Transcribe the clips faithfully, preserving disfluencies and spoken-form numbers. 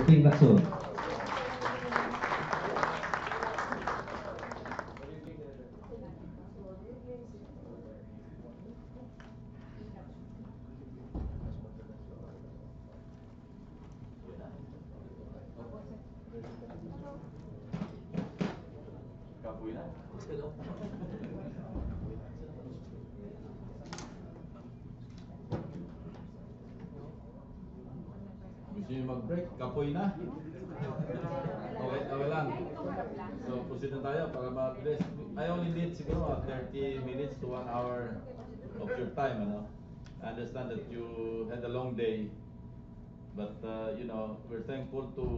Team Lacson. Kapoy na. Gusto nyo mag-break? Kapoy na. Okay, okay lang. So, proceed na tayo para ma-address. I only need siguro uh, thirty minutes to one hour of your time, ano? I understand that you had a long day, but uh, you know, we're thankful to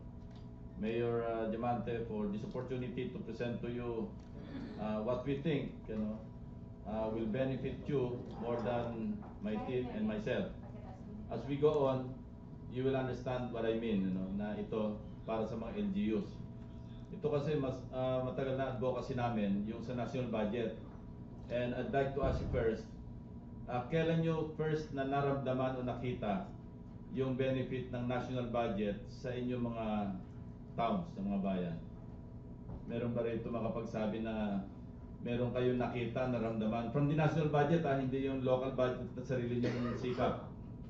Mayor uh, Diamante for this opportunity to present to you uh, what we think, you know, uh, will benefit you more than my team and myself. As we go on, you will understand what I mean, you know, na ito para sa mga L G Us. Ito kasi mas uh, matagal na advocacy namin yung sa national budget. And I'd like to ask you first, uh, kailan nyo first na naramdaman o nakita yung benefit ng national budget sa inyong mga towns, sa mga bayan? Meron ba rito makapagsabi na meron kayong nakita, naramdaman from the national budget, ah, hindi yung local budget na sarili nyo sikap?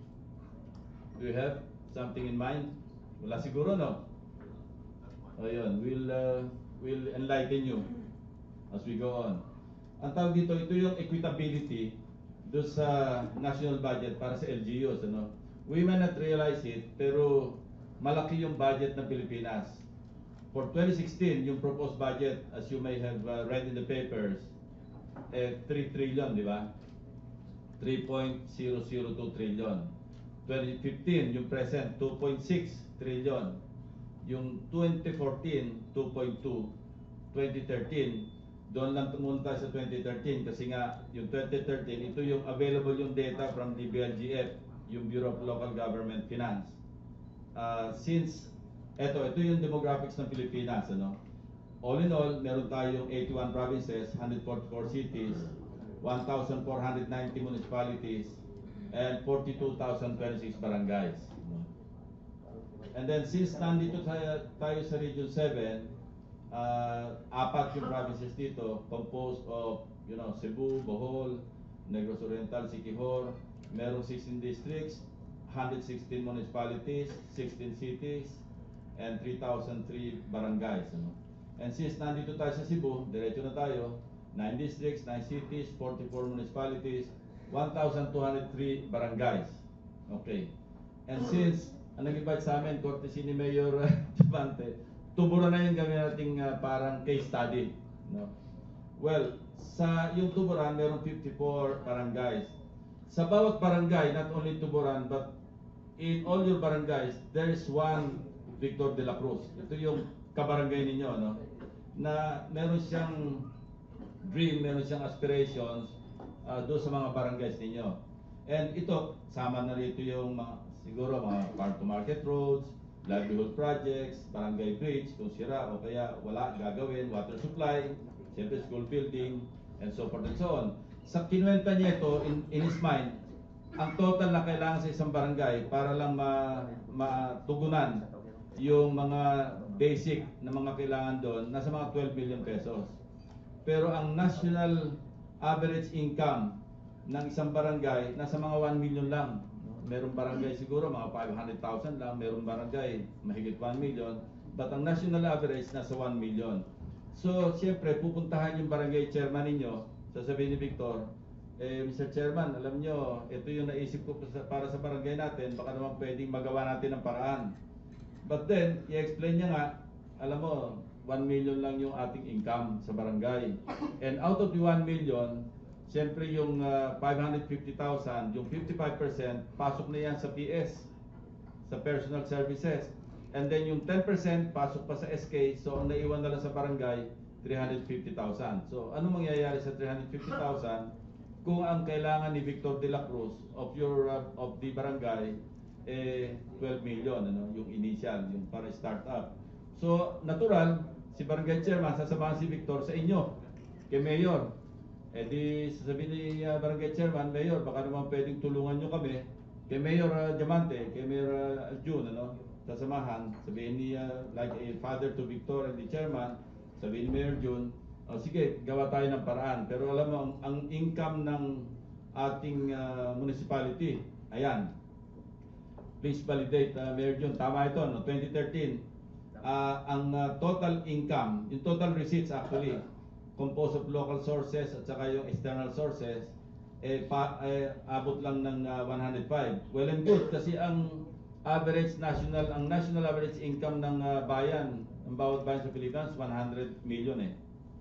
Do you have something in mind? Wala siguro, no? Ayun, we'll, uh, we'll enlighten you as we go on. Ang tawag dito, ito yung equitability do sa national budget para sa L G Us, ano? We may not realize it, pero malaki yung budget ng Pilipinas. For twenty sixteen, yung proposed budget, as you may have uh, read in the papers, eh, three trillion, di ba? three point zero zero two trillion. twenty fifteen, yung present, two point six trillion. Yung twenty fourteen, two point two. twenty thirteen, doon lang tumunta sa twenty thirteen kasi nga yung twenty thirteen, ito yung available yung data from the B L G F, yung Bureau of Local Government Finance. Uh, since eto, ito yung demographics ng Pilipinas, ano? All in all, meron tayong eighty-one provinces, one hundred forty-four cities, one thousand four hundred ninety municipalities, and forty-two thousand twenty-six barangays. And then since nandito tayo, tayo sa Region seven, uh, apat yung provinces dito, composed of, you know, Cebu, Bohol, Negros Oriental, Siquijor, merong sixteen districts, one hundred sixteen municipalities, sixteen cities, and three thousand three barangays. Ano? And since nandito tayo sa Cebu, diretso na tayo, nine districts, nine cities, forty-four municipalities, one thousand two hundred three barangays. Okay. And since ang nag-invite sa amin, courtesy ni Mayor Diamante, Tuburan na yung gawin nating uh, parang case study. No? Well, sa yung Tuburan, meron fifty-four barangays. Sa bawat barangay, not only Tuburan, but in all your barangays, there is one Victor de la Cruz. Ito yung kabarangay ninyo, no? Na meron siyang dream, meron siyang aspirations uh, doon sa mga barangays ninyo. And ito, sama na rito yung mga, siguro mga farm-to-market roads, livelihood projects, barangay bridge, kung sira o kaya wala gagawin, water supply, siyempre school building, and so forth and so on. Sa kinuwenta niya ito, in, in his mind, ang total na kailangan sa isang barangay para lang ma, matugunan yung mga basic na mga kailangan doon, nasa mga twelve million pesos. Pero ang national average income ng isang barangay, nasa mga one million lang. Merong barangay siguro mga five hundred thousand lang, merong barangay mahigit one million, but ang national average nasa one million. So, siyempre, pupuntahan yung barangay chairman ninyo, sasabihin ni Victor, eh, Mister Chairman, alam nyo, ito yung naisip ko para sa barangay natin, baka naman pwedeng magawa natin ng paraan. But then, i-explain niya nga, alam mo, one million lang yung ating income sa barangay. And out of the one million, siyempre yung uh, five hundred fifty thousand, yung fifty-five percent, pasok na yan sa P S, sa personal services. And then yung ten percent, pasok pa sa S K, so ang naiwan na lang sa barangay, three hundred fifty thousand. So ano mangyayari sa three hundred fifty thousand kung ang kailangan ni Victor de la Cruz of your uh, of the barangay eh twelve million, ano, yung initial, yung para start up. So natural, si barangay chairman sasamahan si Victor sa inyo, kay Mayor. Eh di sasabihin ni uh, barangay chairman, Mayor, baka naman pwedeng tulungan nyo kami, kay Mayor uh, Diamante, kay Mayor uh, Aljun, ano, sasamahan, sabihin ni uh, like a father to Victor and the chairman, sabihin ni Mayor Jun, oh, sige, gawa tayo ng paraan. Pero alam mo, ang, ang income ng ating uh, municipality, ayan, please validate, uh, Mayor Jun, tama ito, no? twenty thirteen, uh, ang uh, total income, yung total receipts actually, composed of local sources at saka yung external sources, eh, pa, eh abot lang ng uh, one hundred five. Well and good, kasi ang average national, ang national average income ng uh, bayan, ng bawat bayan sa Pilipinas, one hundred million eh.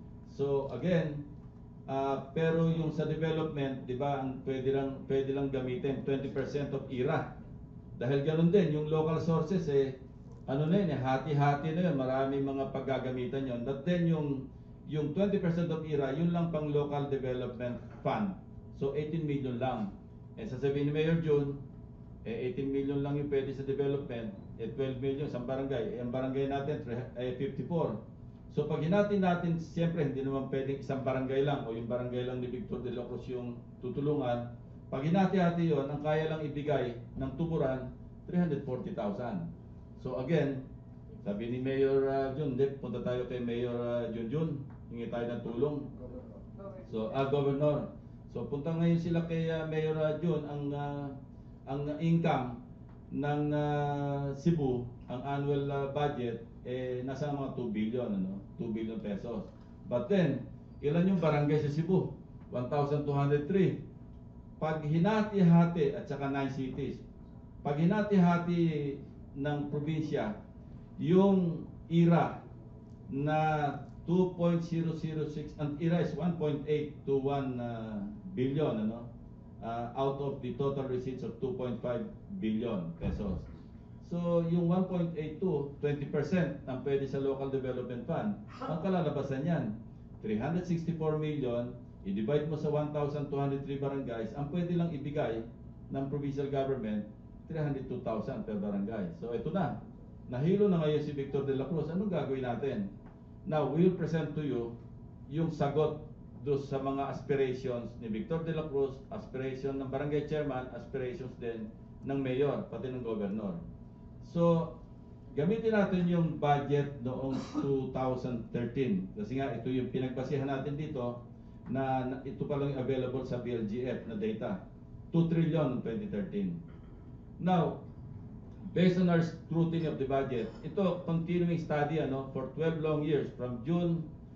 So again, uh, pero yung sa development, di ba, ang pwede lang, pwede lang gamitin twenty percent of I R A. Dahil ganun din, yung local sources eh, ano na yun eh, hati-hati na yun, maraming mga paggagamitan yun. But then yung, yung twenty percent of I R A, yun lang pang local development fund. So eighteen million lang. And sasabihin ni Mayor Jun, eh eighteen million lang yung pwede sa development, eh twelve million sa barangay. Eh ang barangay natin ay fifty-four. So pag hinati natin, siyempre hindi naman pwedeng isang barangay lang o yung barangay lang ni Victor de la Cruz yung tutulungan. Pag hinati-hati yun, ang kaya lang ibigay ng tuburan, three hundred forty thousand. So again, sabi ni Mayor uh, Jun, punta tayo kay Mayor uh, Junjun, hingi tayo ng tulong. So, ah, Governor. So punta ngayon sila kay uh, Mayor uh, Jun, ang uh, ang income ng uh, Cebu, ang annual uh, budget eh nasa mga two billion, ano, two billion pesos. But then, ilan yung barangay sa Cebu? one thousand two hundred three. Pag hinati-hati at saka nine cities. Pag hinati-hati ng probinsya, yung I R A na two point zero zero six, ang I R A is one point eight to one uh, billion, ano? Uh, out of the total receipts of two point five billion pesos. So, yung one point eight two, twenty percent ang pwede sa local development fund. Ang kalalabasan yan, three hundred sixty-four million, i-divide mo sa one thousand two hundred three barangays, ang pwede lang ibigay ng provincial government, three hundred two thousand per barangay. So, ito na. Nahilo na ngayon si Victor de la Cruz. Anong gagawin natin? Now, we will present to you yung sagot do sa mga aspirations ni Victor de la Cruz, aspiration ng barangay chairman, aspirations din ng mayor, pati ng governor. So, gamitin natin yung budget noong two thousand thirteen. Kasi nga, ito yung pinagbasihan natin dito na, na ito pa lang available sa B L G F na data. two trillion noong twenty thirteen. Now, based on our scrutiny of the budget, ito continuing study ano, for twelve long years from June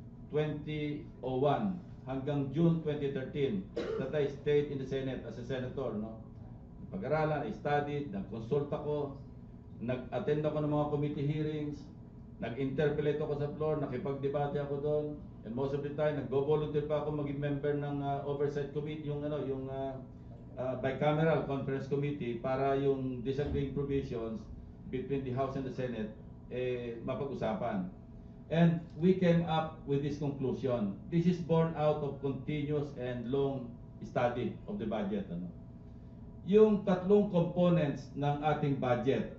twenty oh one hanggang June twenty thirteen that I stayed in the Senate as a senator. No? Pag-aralan, I studied, nag-consult ako, nag-attend ako ng mga committee hearings, nag-interpellate ako sa floor, nakipag-debate ako doon, and most of the time, nag-volunteer pa ako maging member ng uh, oversight committee, yung ano, yung uh, uh, bicameral conference committee para yung disagreeing provisions between the House and the Senate eh, mapag-usapan. And we came up with this conclusion. This is born out of continuous and long study of the budget. Ano? Yung tatlong components ng ating budget,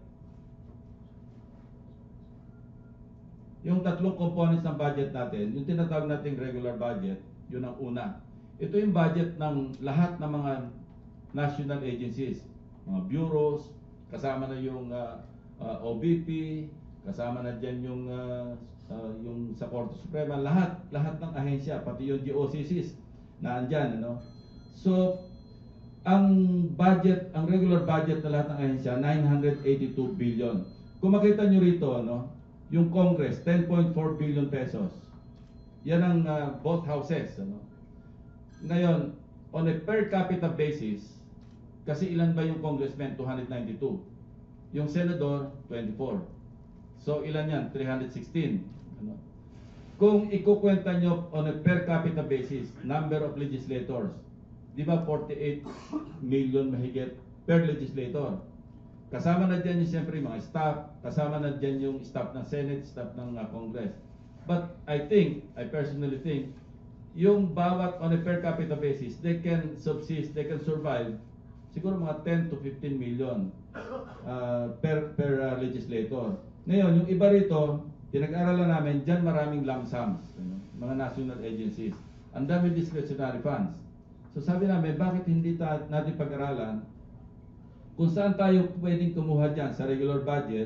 yung tatlong components ng budget natin, yung tinatawag nating regular budget, yun ang una. Ito yung budget ng lahat ng mga national agencies, mga bureaus, kasama na yung uh, uh, O B P, kasama na dyan yung, uh, uh, yung sa Korte Suprema, lahat, lahat ng ahensya, pati yung G O C Cs na andyan. Ano? So, ang budget, ang regular budget na lahat ng ahensya, nine hundred eighty-two billion. Kung makita nyo rito, ano, yung Congress, ten point four billion pesos. Yan ang uh, both houses. Ano? Ngayon, on a per capita basis, kasi ilan ba yung congressman? two hundred ninety-two. Yung senador, twenty-four. So, ilan yan? three hundred sixteen. Ano? Kung ikukwenta nyo on a per capita basis, number of legislators, di ba forty-eight million mahigit per legislator? Kasama na dyan yung siyempre mga staff, kasama na dyan yung staff ng Senate, staff ng uh, Congress. But I think, I personally think, yung bawat on a per capita basis, they can subsist, they can survive, siguro mga ten to fifteen million uh, per, per uh, legislator. Ngayon, yung iba rito, pinag-aralan namin, dyan maraming lump sums, you know, mga national agencies. Ang dami discretionary funds. So sabi namin, bakit hindi ta natin pag-aralan kung saan tayo pwedeng kumuha dyan sa regular budget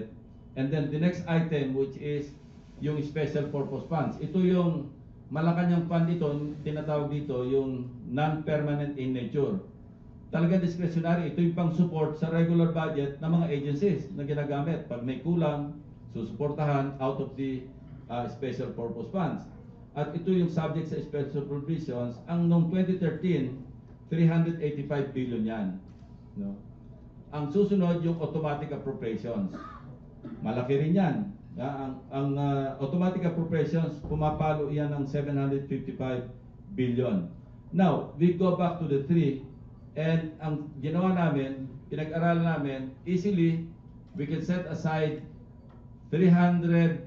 And then the next item, which is yung special purpose funds. Ito yung Malacanang fund ito, tinatawag dito yung non-permanent in nature. Talaga discretionary, ito yung pang-support sa regular budget ng mga agencies na ginagamit. Pag may kulang, susuportahan out of the uh, special purpose funds. At ito yung subject sa special provisions. Ang noong twenty thirteen, three hundred eighty-five billion yan. No? Ang susunod yung automatic appropriations. Malaki rin yan. Uh, ang ang uh, automatic appropriations, pumapalo yan ng seven hundred fifty-five billion. Now, we go back to the three, and ang ginawa namin, pinag-aralan namin, easily, we can set aside three hundred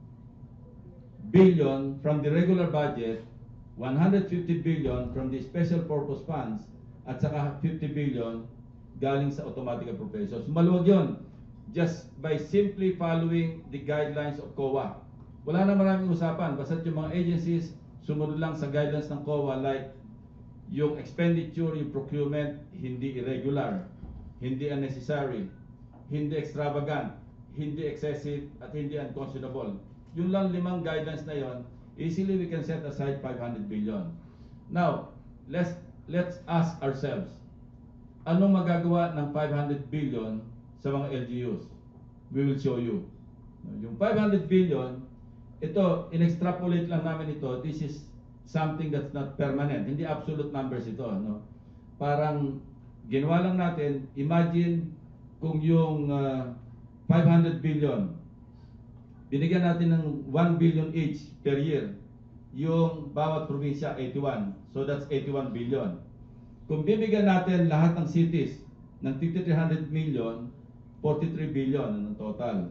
billion from the regular budget, one hundred fifty billion from the special purpose funds, at saka fifty billion galing sa automatic appropriations. Maluwag yun. Just by simply following the guidelines of C O A. Wala na maraming usapan, basta't yung mga agencies sumunod lang sa guidelines ng C O A, like yung expenditure, yung procurement, hindi irregular, hindi unnecessary, hindi extravagant, hindi excessive, at hindi unconscionable. Yung lang limang guidelines na yon, easily we can set aside five hundred billion. Now, let's let's ask ourselves, anong magagawa ng five hundred billion sa mga L G Us? We will show you. Yung five hundred billion, ito, in-extrapolate lang namin ito. This is something that's not permanent. Hindi absolute numbers ito. No? Parang ginawa lang natin, imagine kung yung uh, five hundred billion, binigyan natin ng one billion each per year. Yung bawat probinsya, eighty-one. So that's eighty-one billion. Kung bibigyan natin lahat ng cities ng fifty-three hundred million, forty-three billion ang total.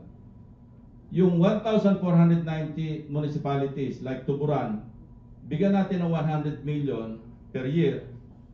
Yung one thousand four hundred ninety municipalities like Tuburan, bigyan natin ng one hundred million per year,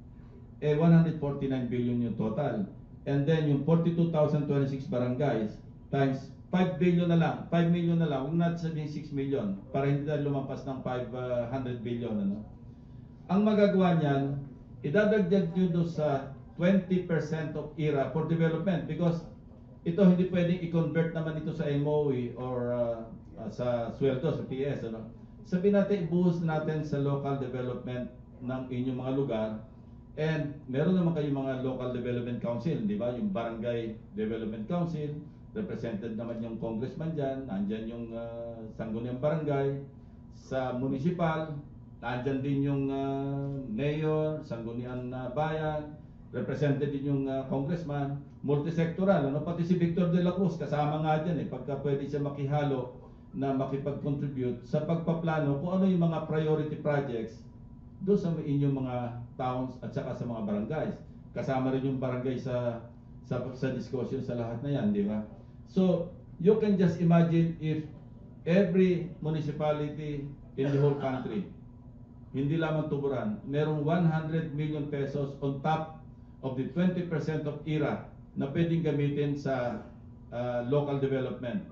eh one hundred forty-nine billion yung total. And then yung forty-two thousand twenty-six barangays times five billion na lang, five million na lang, huwag natin sabihin six million para hindi tayo lumampas ng five hundred billion. Ano? Ang magagawa niyan, idadagdag nyo doon sa twenty percent of I R A for development, because ito hindi pwedeng i-convert naman ito sa M O E or uh, uh, sa sweldo, sa P S. Ano? Sabihin natin, ibuhos natin sa local development ng inyong mga lugar. And meron naman kayong mga local development council, di ba? Yung barangay development council, represented naman yung congressman dyan, nandyan yung uh, sangguniang barangay. Sa municipal, nandyan din yung uh, mayor, sangguniang uh, bayan, represented din yung uh, congressman, multisectoral, ano, pati si Victor de la Cruz kasama nga dyan eh, pagka pwede siya makihalo na makipag-contribute sa pagpaplano kung ano yung mga priority projects doon sa inyong mga towns at saka sa mga barangays. Kasama rin yung barangay sa sa, sa discussion sa lahat na yan, di ba? So, you can just imagine if every municipality in the whole country, hindi lamang Tuburan, merong one hundred million pesos on top of the twenty percent of I R A na pwedeng gamitin sa uh, local development.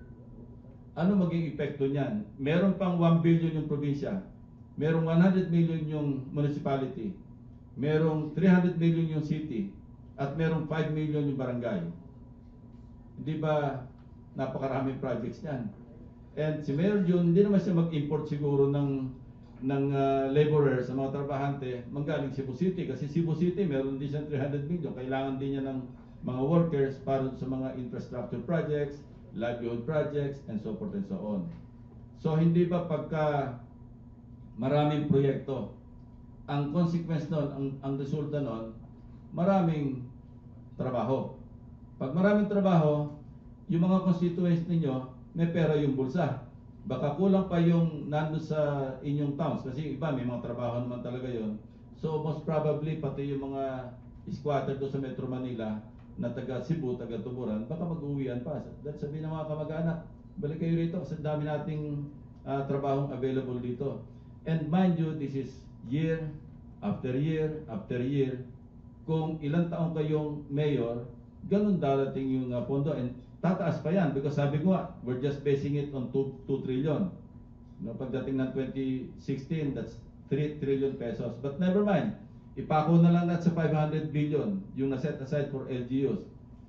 Ano maging epekto niyan? Meron pang one billion yung probinsya, merong one hundred million yung municipality, merong three hundred million yung city, at merong five million yung barangay. Hindi ba napakaraming projects niyan? And si Mayor June, hindi naman siya mag-import siguro ng ng uh, laborers, sa mga trabahante, manggaling Cebu City. Kasi Cebu City, meron din siyang three hundred million. Kailangan din niya ng mga workers para sa mga infrastructure projects, livelihood projects, and so forth and so on. So, hindi ba pagka maraming proyekto, ang consequence nun, ang, ang resulta nun, maraming trabaho. Pag maraming trabaho, yung mga constituents ninyo, may pera yung bulsa. Baka kulang pa yung nando sa inyong towns, kasi iba may mga trabaho naman talaga yon. So most probably pati yung mga squatter do sa Metro Manila na taga Cebu, taga Tuburan, baka mag-uwian pa. Dahil sabihin ng mga kamag-anak, balik kayo rito kasi dami nating uh, trabahong available dito. And mind you, this is year after year after year. Kung ilang taong kayong mayor, ganun darating yung uh, pondo. And tataas pa yan because sabi ko nga, we're just basing it on two trillion. No, pagdating ng twenty sixteen, that's three trillion pesos. But never mind, ipako na lang natin sa five hundred billion yung na-set aside for L G Us.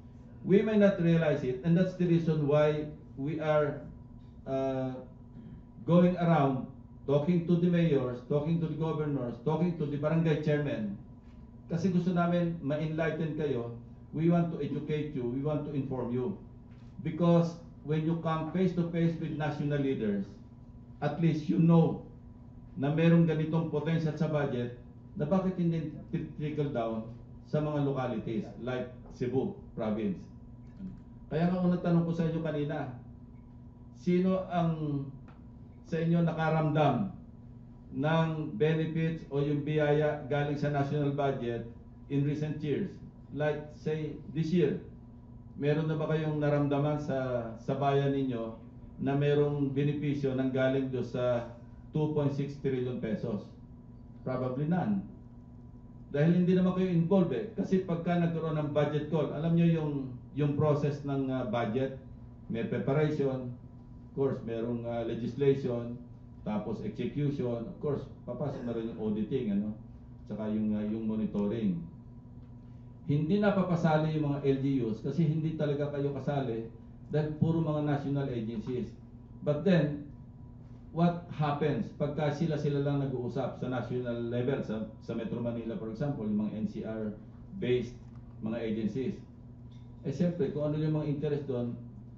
we may not realize it, and that's the reason why we are uh, going around talking to the mayors, talking to the governors, talking to the barangay chairman. Kasi gusto namin ma-enlighten kayo. We want to educate you, we want to inform you. Because when you come face to face with national leaders, at least you know na merong ganitong potential sa budget, na bakit hindi trickle down sa mga localities like Cebu province. Kaya nga unang tanong ko sa inyo kanina, sino ang sa inyo nakaramdam ng benefits o yung biyaya galing sa national budget in recent years? Like say this year, meron na ba kayong naramdaman sa sa bayan ninyo na merong benepisyo nang galing do sa two point six trillion pesos? Probably none. Dahil hindi naman kayo involved eh. Kasi pagka nagkaroon ng budget call, alam nyo yung yung process ng uh, budget, may preparation, of course, merong uh, legislation, tapos execution, of course, papasok na rin yung auditing, ano, saka yung, uh, yung monitoring. Hindi napapasali yung mga L G Us kasi hindi talaga kayo kasali dahil puro mga national agencies. But then, what happens pagka sila-sila lang nag-uusap sa national level, sa, sa Metro Manila for example, yung mga N C R-based mga agencies? Eh siyempre, kung ano yung mga interest doon,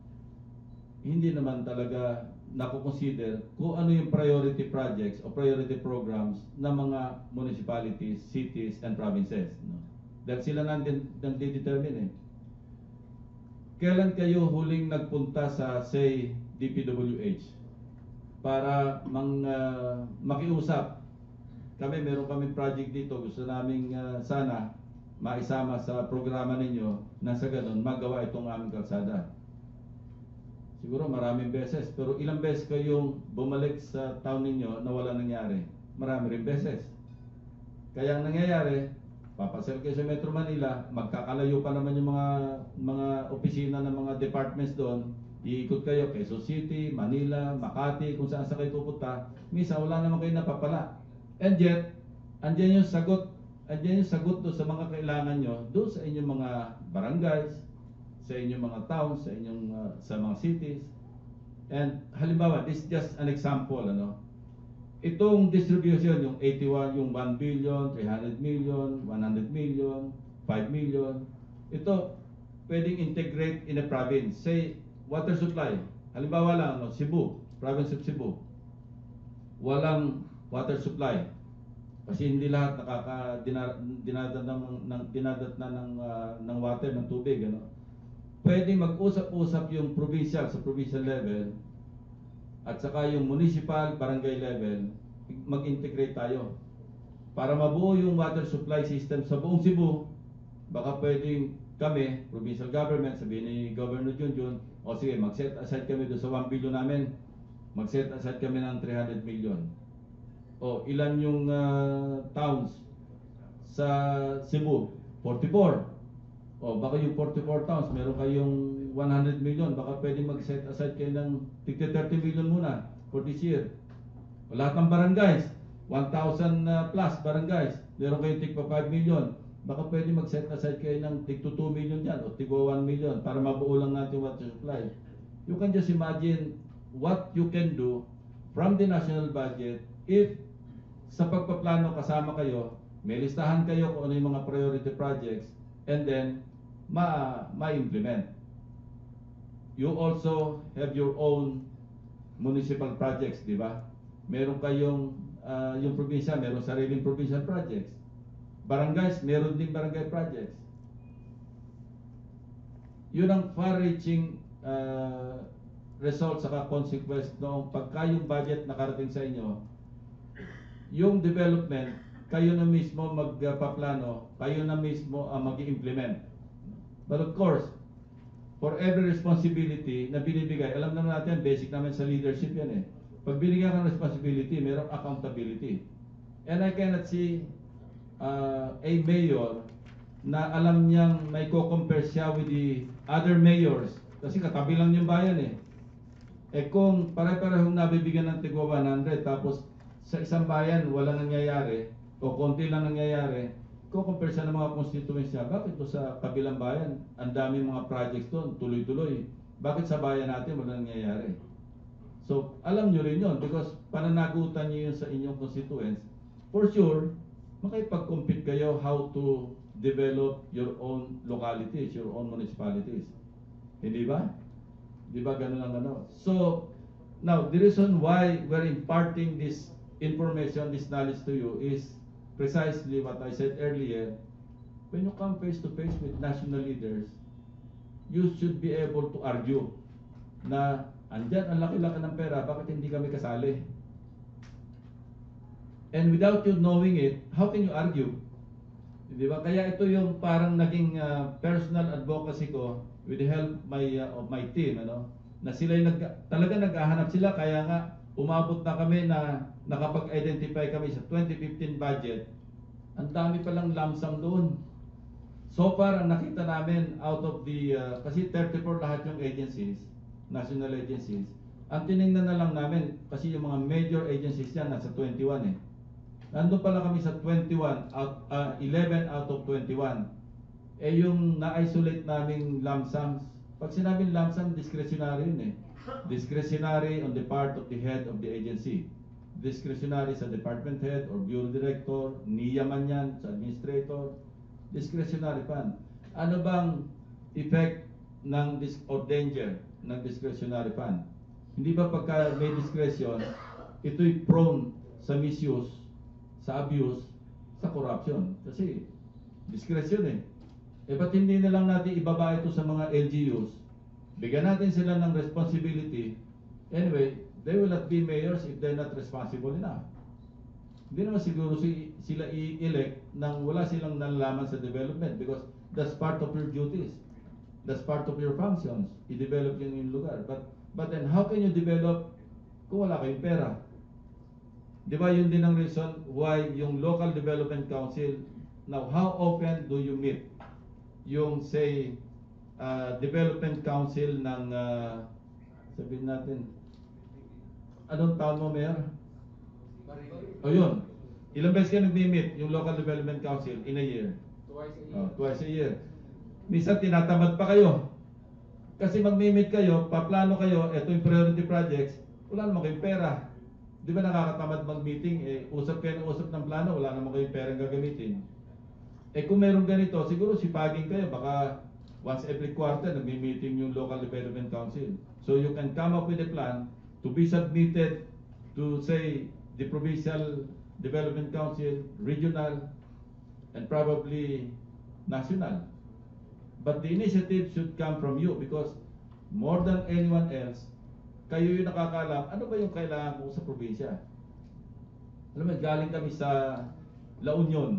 hindi naman talaga nakukonsider kung ano yung priority projects o priority programs ng mga municipalities, cities, and provinces. No? Dahil sila nandun nang-determine eh. Kailan kayo huling nagpunta sa, say, D P W H para mang, uh, makiusap? Kami, meron kami project dito, gusto naming uh, sana maisama sa programa ninyo na sa ganun magawa itong aming kalsada. Siguro maraming beses, pero ilang beses kayong bumalik sa town ninyo na wala nangyari? Marami rin beses. Kaya ang nangyayari, papasel kayo sa Metro Manila, magkakalayo pa naman yung mga mga opisina ng mga departments doon. Iikot kayo, Quezon City, Manila, Makati, kung saan sa kayo pupunta. Minsan wala naman kayo napapala. And yet, andyan yung sagot, andyan yung sagot doon sa mga kailangan nyo, doon sa inyong mga barangays, sa inyong mga towns, sa inyong uh, sa mga cities. And halimbawa, this is just an example, ano. Itong distribution, yung eighty-one, yung one billion, three hundred million, one hundred million, five million, ito pwedeng integrate in a province. Say, water supply. Halimbawa lang, no, Cebu, province of Cebu. Walang water supply. Kasi hindi lahat nakaka dinadat ng ng dinadat na ng uh, ng water, ng tubig, ano. Pwedeng mag-usap-usap yung provincial sa provincial level at saka yung municipal, barangay level, mag-integrate tayo para mabuo yung water supply system sa buong Cebu. Baka pwedeng kami, provincial government, sabihin ni Governor Junjun, o sige, mag-set aside kami doon sa one billion namin, mag-set aside kami ng three hundred million. O ilan yung uh, towns sa Cebu? forty-four. O baka yung forty-four towns, meron kayong one hundred million, baka pwedeng mag-set aside kayo ng thirty million muna for this year. O lahat ng barangays, one thousand uh, plus barangays, meron kayong tig pa five million, baka pwedeng mag-set aside kayo ng tig to two million dyan o tig one million para mabuo lang natin water supply. You can just imagine what you can do from the national budget if sa pagpaplano kasama kayo, may listahan kayo kung ano yung mga priority projects, and then ma ma-implement. You also have your own municipal projects, di ba? Meron kayong uh, yung probinsya, meron sariling provincial projects. Barangays, meron din barangay projects. Yun ang far-reaching uh, result saka consequence noong pagka yung budget nakarating sa inyo, yung development, kayo na mismo magpaplano, kayo na mismo ang mag-i-implement. But of course, for every responsibility na binibigay, alam naman natin, basic naman sa leadership yan eh. Pag binigyan ka ng responsibility, mayroong accountability. And I cannot see uh, a mayor na alam niyang may co-compare siya with the other mayors. Kasi katabi lang yung bayan eh. Eh kung pare-parehong nabibigyan ng tigwa one hundred, tapos sa isang bayan walang nangyayari, o konti lang nangyayari, ko-compare siya ng mga constituents niya, bakit to sa kabilang bayan, ang daming mga projects doon, tuloy-tuloy. Bakit sa bayan natin wala nangyayari? So, alam nyo rin yun because pananagutan nyo yun sa inyong constituents. For sure, makipag-compete kayo how to develop your own localities, your own municipalities. Hindi ba? Di ba ganun ang ano? So, now, the reason why we're imparting this information, this knowledge to you is precisely what I said earlier. When you come face to face with national leaders, you should be able to argue na andyan ang laki-laki ng pera, bakit hindi kami kasali? And without you knowing it, how can you argue? Di ba? Kaya ito yung parang naging uh, personal advocacy ko with the help my, uh, of my team, ano? Na sila nag, talaga naghahanap sila, kaya nga umabot na kami na nakapag-identify kami sa twenty fifteen budget. Ang dami palang lump sum doon. So far, ang nakita namin out of the, uh, kasi thirty-four lahat yung agencies, national agencies. Ang tinignan na lang namin, kasi yung mga major agencies yan, nasa twenty-one eh. Nandun pala kami sa twenty-one, out, uh, eleven out of twenty-one. Eh yung na-isolate naming lump sums, pag sinabing lump sum, discretionary yun eh. Discretionary on the part of the head of the agency. Discretionary sa department head or bureau director, niya man yan, sa administrator. Discretionary fund. Ano bang effect ng dis or danger ng discretionary fund? Hindi ba pagka may discretion, ito'y prone sa misuse, sa abuse, sa corruption? Kasi discretion eh. Eh ba't hindi na lang natin ibaba ito sa mga L G Us? Bigyan natin sila ng responsibility. Anyway, they will not be mayors if they're not responsible enough. Hindi naman siguro si, sila i-elect nang wala silang nalalaman sa development because that's part of your duties. That's part of your functions. I-develop yun yung lugar. But, but then, how can you develop kung wala kayong pera? Di ba yun din ang reason why yung local development council, now how often do you meet? Yung say, uh, development council ng, uh, sabihin natin, anong town mo, Mayor? O yun. Ilang beses ka nag-meet yung local development council in a year? Twice a year. Oh, twice a year. Minsan tinatamad pa kayo. Kasi mag-meet kayo, paplano kayo, eto yung priority projects, wala naman kayong pera. Di ba nakakatamad mag-meeting, eh, usap kayo ng usap ng plano, wala naman kayong pera gagamitin. Eh kung meron ganito, siguro sipagin kayo, baka once every quarter nagmi-meeting yung local development council. So you can come up with a plan to be submitted to say the provincial development council, regional, and probably national. But the initiative should come from you because more than anyone else, kayo yung nakakaalam, ano ba yung kailangan ko sa probinsya? Alam mo, galing kami sa La Union.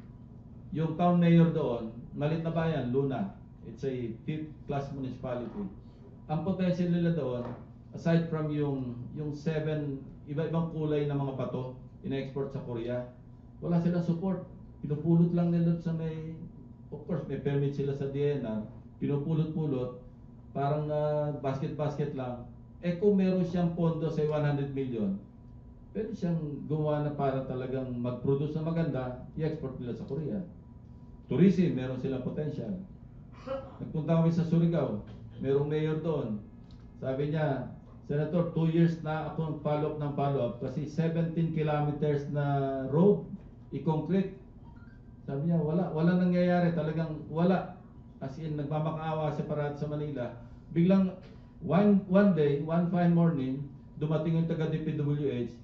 Yung town mayor doon, malit na bayan, Luna. It's a fifth class municipality. Ang potential nila doon, aside from yung yung seven iba-ibang kulay na mga bato ina-export sa Korea, wala silang support. Pinupulot lang nila sa may, of course, may permit sila sa D N R, pinupulot-pulot, parang uh, basket-basket lang. Eh kung meron siyang pondo sa one hundred million, pwede siyang gumawa na para talagang mag-produce na maganda, i-export nila sa Korea. Tourism, meron silang potential. Nagpunta kami sa Surigao, merong mayor doon. Sabi niya, Senator, two years na akong follow-up ng follow-up kasi seventeen kilometers na road, i-concrete. Sabi niya, wala, wala nangyayari, talagang wala. As in, nagmamakaawa siya para sa Manila. Biglang, one, one day, one fine morning, dumating yung taga-D P W H,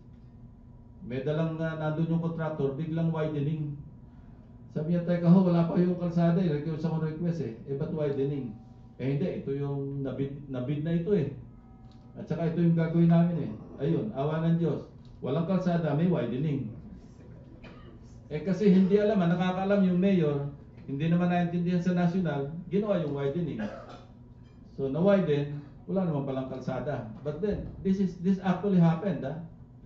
may dalang uh, nandun yung contractor, biglang widening. Sabi niya, teka ho, wala pa yung kalsada eh. Nag-iwas ako request eh. Eh, ba't widening? Eh, hindi. Ito yung nabid, nabid na ito eh. At saka ito yung gagawin namin eh. Ayun, awa ng Diyos. Walang kalsada, may widening. Eh, kasi hindi alam, nakakaalam yung mayor, hindi naman naintindihan sa national, ginawa yung widening. So, na-widen, wala naman palang kalsada. But then, this is this actually happened, ah.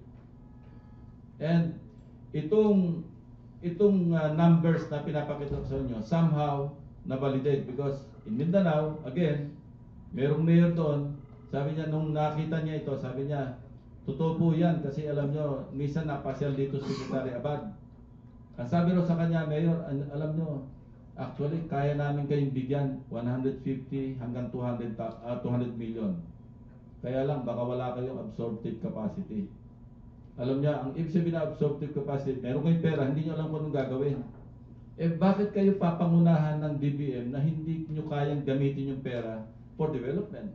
And, itong itong uh, numbers na pinapakita ko sa inyo somehow na-validate because in Mindanao, again, merong mayor doon, sabi niya nung nakita niya ito, sabi niya, totoo po yan kasi alam nyo, minsan napasyal dito si Secretary Abad. Ang sabi raw sa kanya, Mayor, an- alam nyo, actually, kaya namin kayong bigyan one hundred fifty hanggang two hundred, ta- ah, two hundred million. Kaya lang, baka wala kayong absorptive capacity. Alam niya, ang ibig sabihin na absorptive capacity, meron kayong pera, hindi nyo alam kung anong gagawin. Eh, bakit kayo papangunahan ng D B M na hindi nyo kayang gamitin yung pera for development?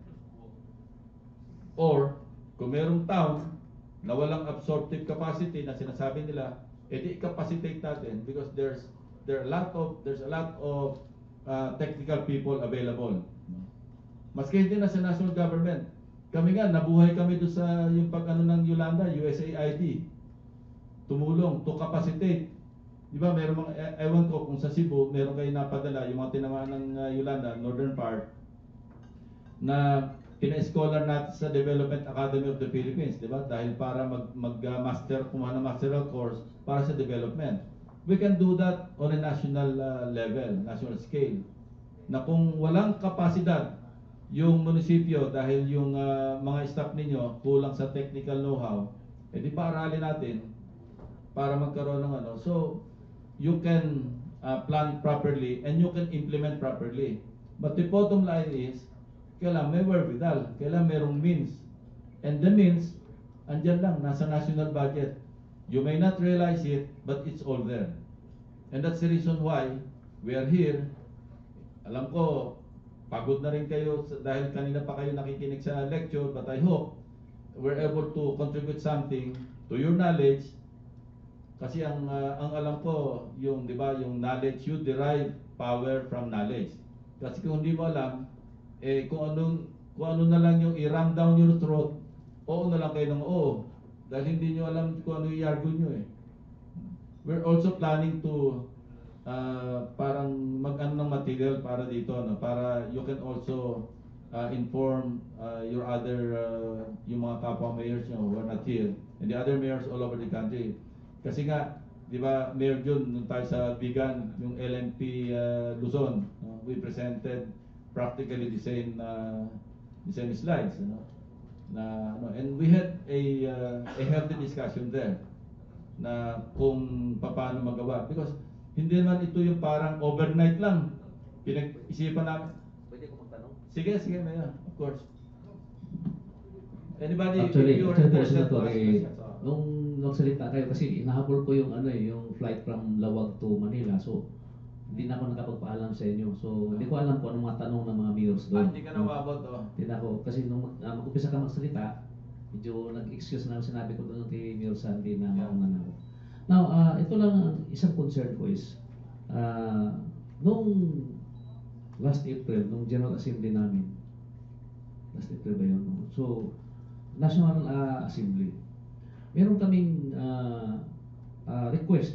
Or, kung merong town na walang absorptive capacity na sinasabi nila, edi i-capacitate natin because there's there are a lot of there's a lot of uh, technical people available. Maski hindi na sa national government. Kami nga nabuhay kami doon sa yung pag-ano ng Yolanda, U S A I D. Tumulong to capacitate. Di ba, meron mga, e- ewan ko kung sa Cebu, meron kayo napadala, yung mga tinamaan ng uh, Yolanda, northern part, na pina-scholar natin sa Development Academy of the Philippines, di ba? Dahil para mag, mag uh, master, kumuha ng masteral course para sa development. We can do that on a national uh, level, national scale. Na kung walang kapasidad yung munisipyo dahil yung uh, mga staff ninyo kulang sa technical know-how, edi paaralin natin para magkaroon ng ano. So, you can uh, plan properly and you can implement properly. But the bottom line is, kailangan may wherewithal, kailangan merong means. And the means, andyan lang, nasa national budget. You may not realize it, but it's all there. And that's the reason why we are here. Alam ko, pagod na rin kayo dahil kanina pa kayo nakikinig sa lecture, but I hope we're able to contribute something to your knowledge. Kasi ang uh, ang alam ko, yung 'di ba, yung knowledge, you derive power from knowledge. Kasi kung hindi mo alam, eh kung anong kung ano na lang yung i-ram down your throat, oo na lang kayo ng oo. Dahil hindi nyo alam kung ano i-argue nyo eh. We're also planning to uh, parang mag-ano ng material para dito, no? Para you can also uh, inform uh, your other, uh, yung mga kapwa mayors nyo who are not here, and the other mayors all over the country. Kasi nga, di ba, Mayor Jun, nung tayo sa Bigan, yung L M P uh, Luzon, no? We presented practically the same uh, the same slides, you know? Na, no, and we had a uh, a healthy discussion there na kung paano magawa, because hindi naman ito yung parang overnight lang pinag-isipan namin. Pwede ko magtanong? Sige, sige, Mayor, of course. Anybody, Actually, if you are actually po, interested to Senator, ask eh, questions, uh, nung nagsalita kayo, kasi inahabol ko yung ano eh, yung flight from Lawag to Manila. So, hindi na ako nakapagpaalam sa inyo. So, hindi ko alam kung anong mga tanong ng mga mayors ah, doon. hindi ka nawabot, oh. Hindi na ako. Kasi nung uh, mag-upisa ka magsalita, medyo nag-excuse na sinabi ko doon kay Mayor Sandy na Yeah. mauna na ako. Now, uh, ito lang ang isang concern ko is, uh, nung last April, nung General Assembly namin, last April ba yun? No? So, National uh, Assembly, meron kaming uh, uh, request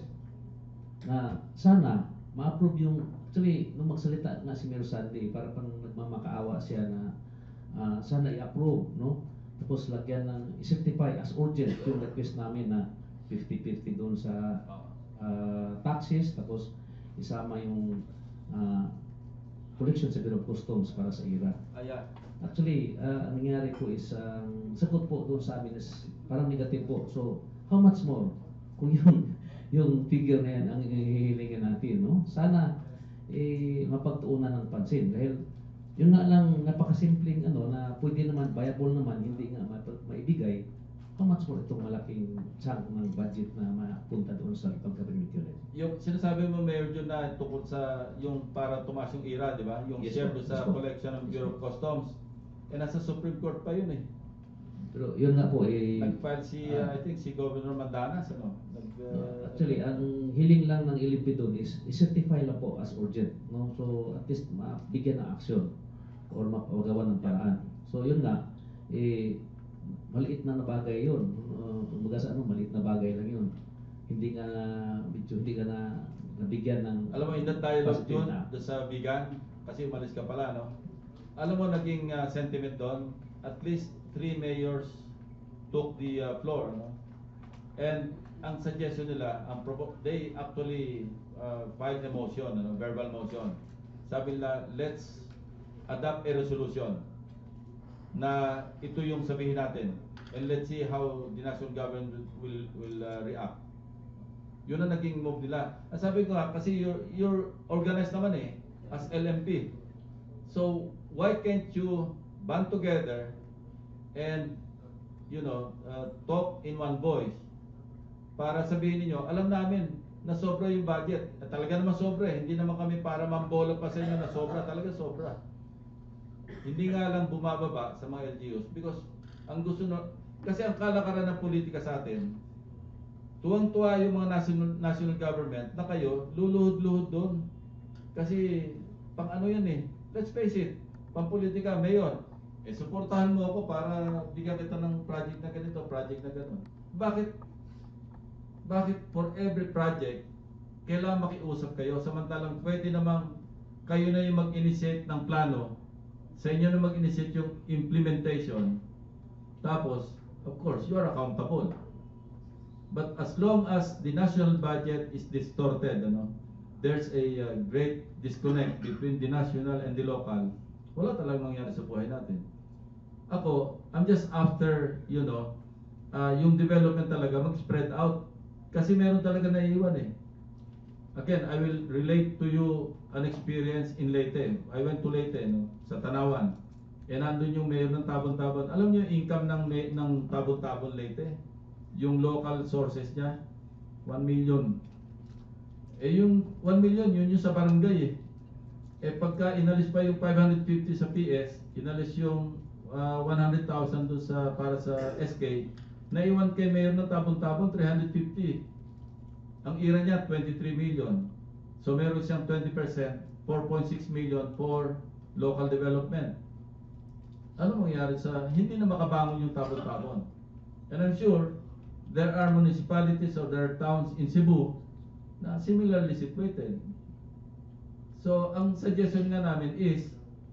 na sana ma-approve yung, actually, nung magsalita nga si Mayor Sandy, para pang nagmamakaawa siya na uh, sana i-approve, no? Tapos lagyan ng, i-certify as urgent yung request namin na fifty fifty doon sa uh, taxes, tapos isama yung uh, collection sa Bureau of Customs para sa I R A. Ayan. Actually, uh, ang nangyari po is, um, sagot po doon sa amin is parang negative po. So, how much more? Kung yung, yung figure na yan ang hihilingin natin, no? Sana, eh, mapagtuunan ng pansin. Dahil, yun nga lang, napakasimpleng, ano, na pwede naman, viable naman, hindi nga ma- maibigay. How much more itong malaking chunk ng budget na mapunta doon sa pag-government unit? Yung sinasabi mo, Mayor Jun, na tungkol sa yung para tumaas yung I R A, di ba? Yung Yes, share po. doon sa Yes, po. collection ng Yes, Bureau of po. Customs. Eh, nasa Supreme Court pa yun eh. Pero yun nga po, eh, Nag-file si, uh, I think, si Governor Mandanas, ano? Nag, uh, actually, ang hiling lang ng L M P doon is i-certify lang po as urgent, no? So, at least mabigyan ng action or mapagawa ng paraan. So, yun nga, eh, maliit na na bagay yun. Uh, kumbaga sa ano, maliit na bagay lang yun. Hindi nga, medyo hindi ka na nabigyan ng... Alam mo, in that dialogue positive Jun, na- doon sa Bigan, kasi umalis ka pala, no? Alam mo, naging uh, sentiment doon, at least three mayors took the uh, floor, no? And ang suggestion nila, ang provo- they actually uh, filed a motion, ano, verbal motion. Sabi nila, let's adopt a resolution na ito yung sabihin natin, and let's see how the national government will will uh, react. Yun ang naging move nila. At sabi ko nga, kasi you're, you're organized naman eh, as L M P. So, why can't you band together and, you know, uh, talk in one voice para sabihin niyo, alam namin na sobra yung budget. At talaga naman sobra eh. Hindi naman kami para mambola pa sa inyo na sobra. Talaga sobra. Hindi nga lang bumababa sa mga L G Us because ang gusto no, kasi ang kalakaran ng politika sa atin, tuwang-tuwa yung mga national, national government na kayo, luluhod-luhod doon. Kasi pang ano yan eh, let's face it, pang politika, mayor, eh suportahan mo ako para bigyan kita ng project na ganito, project na gano'n. Bakit? Bakit for every project, kailangan makiusap kayo, samantalang pwede namang kayo na yung mag-initiate ng plano, sa inyo na mag-initiate yung implementation, tapos, of course, you are accountable. But as long as the national budget is distorted, ano, there's a uh, great disconnect between the national and the local. Wala talagang mangyari sa buhay natin. Ako, I'm just after, you know, uh, yung development talaga mag-spread out. Kasi meron talaga naiiwan eh. Again, I will relate to you an experience in Leyte. I went to Leyte, no, sa Tanawan. E nandun yung mayor ng Tabon-Tabon. Alam niyo yung income ng, ng Tabon-Tabon Leyte? Yung local sources niya, one million. Eh yung one million, yun yung sa barangay eh. Eh pagka inalis pa yung five hundred fifty sa P S, inalis yung uh, one hundred thousand doon sa, para sa S K, naiwan kay mayor ng Tabon-Tabon, three hundred fifty. Ang ira niya, twenty-three million. So meron siyang twenty percent, four point six million for local development. Ano mangyari sa, hindi na makabangon yung Tabon-Tabon? And I'm sure, there are municipalities or there are towns in Cebu na similarly situated. So, ang suggestion nga namin is,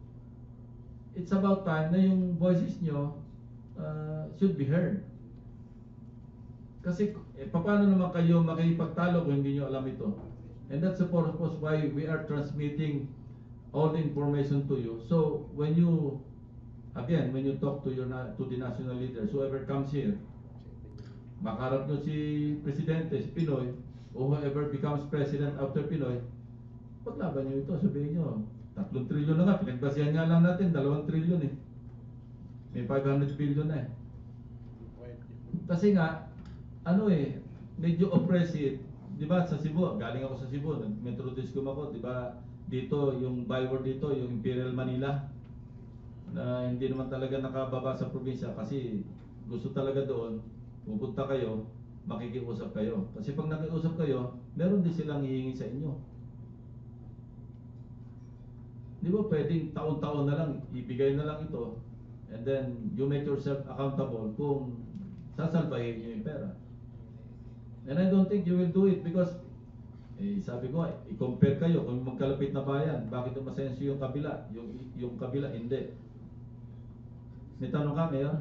it's about time na yung voices nyo uh, should be heard. Kasi, eh, paano naman kayo makipagtalo kung hindi nyo alam ito? And that's the purpose why we are transmitting all the information to you. So, when you, again, when you talk to your to the national leaders, whoever comes here, makaharap nyo si Presidente, si Pinoy, o whoever becomes President after Pinoy, paglaban nyo ito, sabihin nyo, tatlong trilyon na nga, pinagbasihan nga lang natin, dalawang trilyon eh. May five hundred billion na eh. Kasi nga, ano eh, medyo oppressive. Di ba sa Cebu, galing ako sa Cebu, nag-metrodiscom ako, di ba dito, yung byword dito, yung Imperial Manila, na hindi naman talaga nakababa sa probinsya kasi gusto talaga doon, pupunta kayo, makikiusap kayo. Kasi pag nakiusap kayo, meron din silang hihingi sa inyo. Di ba pwedeng taon-taon na lang, ibigay na lang ito, and then you make yourself accountable kung sasalbahin nyo yung pera. And I don't think you will do it because, eh, sabi ko, i-compare kayo kung magkalapit na bayan, bakit umasenso yung kabila, yung, yung kabila hindi. May tanong ka, Mayor?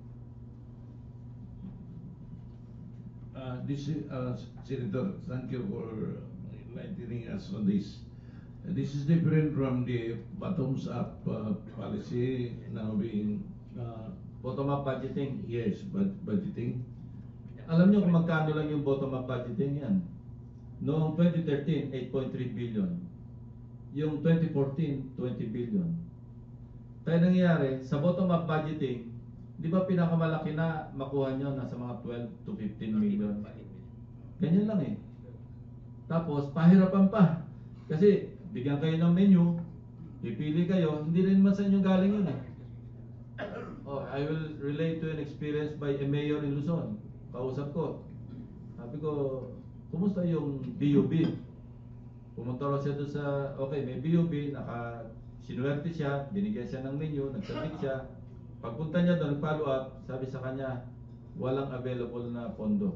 Uh, this is, uh, Senator, thank you for enlightening us on this. Uh, this is different from the bottoms-up uh, policy now being uh, Bottom-up budgeting. yes, but budgeting. Alam niyo kung magkano lang yung bottom-up budgeting yan? Noong twenty thirteen, eight point three billion. Yung twenty fourteen, twenty billion. Kaya nangyayari, sa bottom-up budgeting, di ba pinakamalaki na makuha nyo nasa mga twelve to fifteen million? Ganyan lang eh. Tapos, pahirapan pa. Kasi, bigyan kayo ng menu, pipili kayo, hindi rin man sa inyo galing yun eh. Oh, I will relate to an experience by a mayor in Luzon. Kausap ko. Sabi ko, kumusta yung B U B? Pumunta raw siya doon sa, okay, may B U B, naka, sinuwerte siya, binigyan siya ng menu, nagsabit siya. Pagpunta niya doon, nag-follow up, sabi sa kanya, walang available na pondo.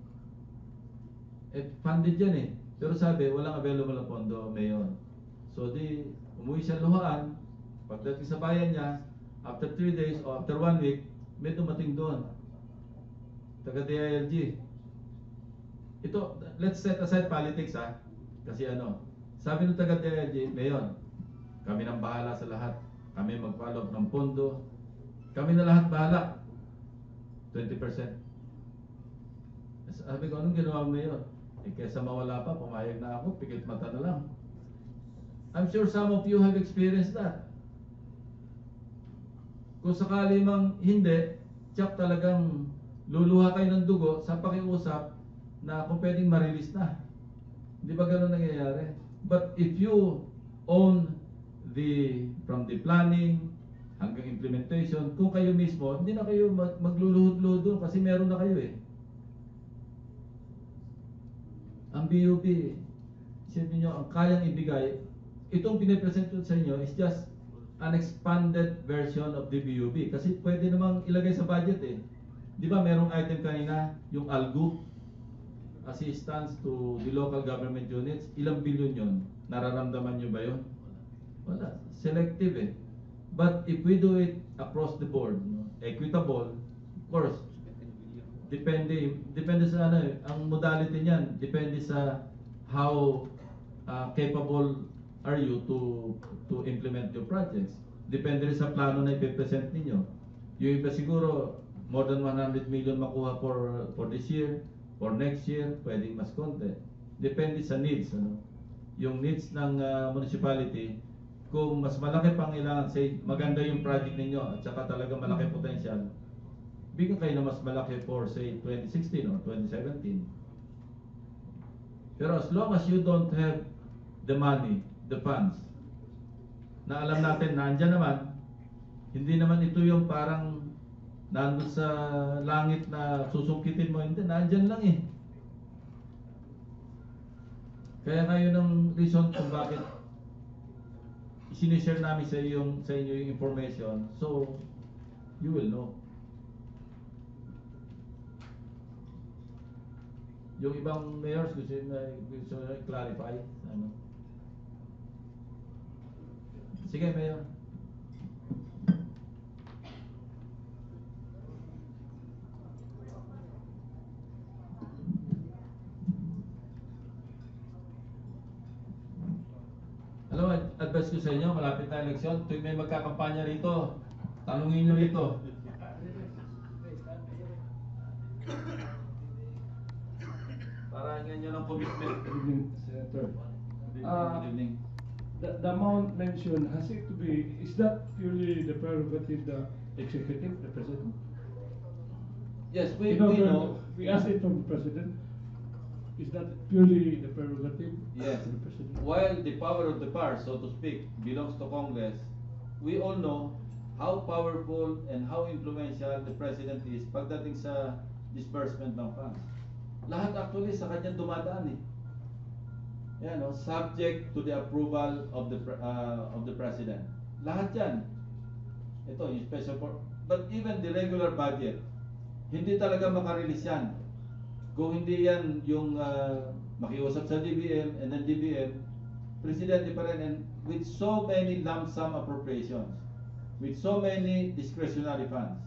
Eh, funded yan eh. Pero sabi, walang available na pondo, mayor. So di, umuwi siya luhaan. Pagdating sa bayan niya, after three days o after one week, may dumating doon. Taga D I L G. Ito, let's set aside politics ha. Kasi ano, sabi ng taga D I L G, mayor, kami nang bahala sa lahat. Kami mag-follow up ng pondo. Kami na lahat bahala. twenty percent. Sabi ko, anong ginawa mo, mayor? Eh, kesa mawala pa, pumayag na ako, pikit mata na lang. I'm sure some of you have experienced that. Kung sakali mang hindi, tsak talagang luluha kayo ng dugo sa pakiusap na kung pwedeng ma-release na. Di ba ganun nangyayari? But if you own the, from the planning hanggang implementation, kung kayo mismo, hindi na kayo mag magluluhod-luhod doon kasi meron na kayo eh. Ang B U P, isipin nyo, ang kayang ibigay, itong pinipresent ko sa inyo is just an expanded version of the B U P. Kasi pwede namang ilagay sa budget eh. Di ba merong item kanina, yung ALGU, assistance to the local government units, ilang billion yun? Nararamdaman nyo ba yun? Wala. Selective eh. But if we do it across the board, no, equitable, of course, depende, depende sa ano eh, ang modality niyan, depende sa how uh, capable are you to to implement your projects. Depende rin sa plano na ipe-present ninyo. Yung iba siguro, more than one hundred million makuha for for this year, for next year, pwedeng mas konti. Depende sa needs. Ano? Yung needs ng uh, municipality, kung mas malaki pang ilangan, say, maganda yung project ninyo at saka talaga malaki potential, bigyan kayo na mas malaki for say twenty sixteen or twenty seventeen. Pero as long as you don't have the money, the funds, na alam natin nandyan naman, hindi naman ito yung parang nandun sa langit na susungkitin mo, hindi, nandyan lang eh. Kaya ngayon ang reason kung bakit sinishare namin sa iyo, sa inyo yung information, so you will know. Yung ibang mayors gusto na gusto na clarify ano. Sige, Mayor. Alam mo, advice ko sa inyo, malapit na eleksyon, tuwing may magkakampanya rito, tanungin nyo rito. Para hinggan nyo ng commitment. Good evening, Senator. Good evening, Uh, good evening. The, the amount mentioned, has it to be, is that purely the prerogative, the executive, the president? Yes, we, You know, we the- know. We asked it from the president. Is that purely the prerogative Yes. of the president? While the power of the purse, so to speak, belongs to Congress, we all know how powerful and how influential the president is pagdating sa disbursement ng funds. Lahat actually sa kanya dumadaan eh. Yan, no? Subject to the approval of the pre- uh, of the president. Lahat yan. Ito, yung special for, but even the regular budget, hindi talaga makarelease yan. Kung hindi yan yung uh, makiusap sa D B M and then D B M, presidente pa rin, and with so many lump sum appropriations, with so many discretionary funds,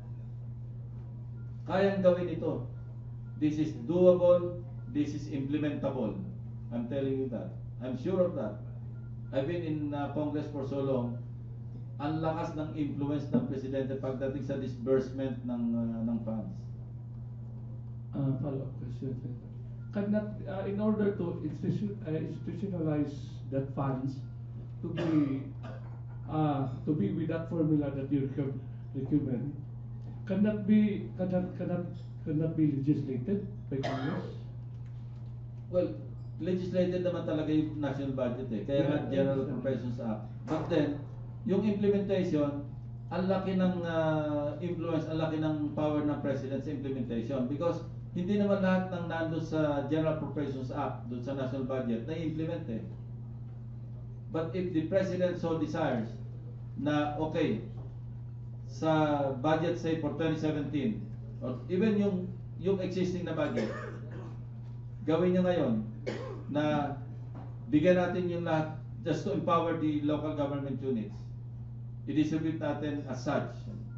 kayang gawin ito. This is doable, this is implementable. I'm telling you that. I'm sure of that. I've been in uh, Congress for so long. Ang lakas ng influence ng presidente pagdating sa disbursement ng uh, ng funds. Uh, follow-up question, Senator. Cannot, uh, in order to institu- uh, institutionalize that funds to be uh, to be with that formula that you recom- recommend, cannot be cannot cannot cannot be legislated by Congress. Well, legislated naman talaga yung national budget eh. Kaya nga Yeah, General I understand. Appropriations Act. But then, yung implementation, ang laki ng uh, influence, ang laki ng power ng President sa implementation. Because hindi naman lahat ng nandun sa General Appropriations Act, doon sa national budget, na implement eh. But if the President so desires na okay, sa budget say for twenty seventeen, or even yung yung existing na budget, gawin niya ngayon na bigyan natin yung lahat just to empower the local government units. I-distribute natin as such.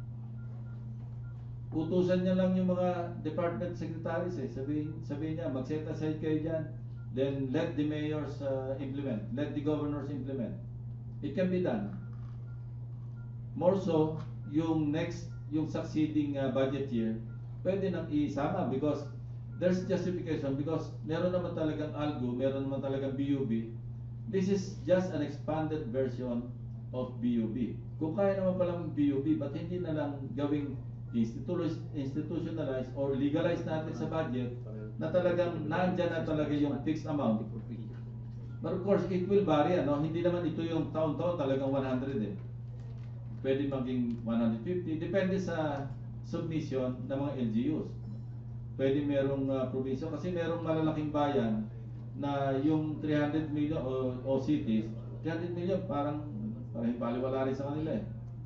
Utusan niya lang yung mga department secretaries eh. Sabihin, sabihin niya, mag-set aside kayo dyan. Then let the mayors uh, implement. Let the governors implement. It can be done. More so, yung next, yung succeeding uh, budget year, pwede nang isama because there's justification because meron naman talagang ALGO, meron naman talagang B U B. This is just an expanded version of B U B. Kung kaya naman palang B U B, ba't hindi na lang gawing institu- institutionalized or legalized natin sa budget na talagang nandyan na talaga yung fixed amount. But of course, it will vary, ano? Hindi naman ito yung taon-taon talagang one hundred eh. Pwede maging one hundred fifty, depende sa submission ng mga L G Us. Pwede merong uh, probinsya, kasi merong malalaking bayan na yung three hundred million o, o cities, three hundred million parang parang baliwala rin sa kanila eh.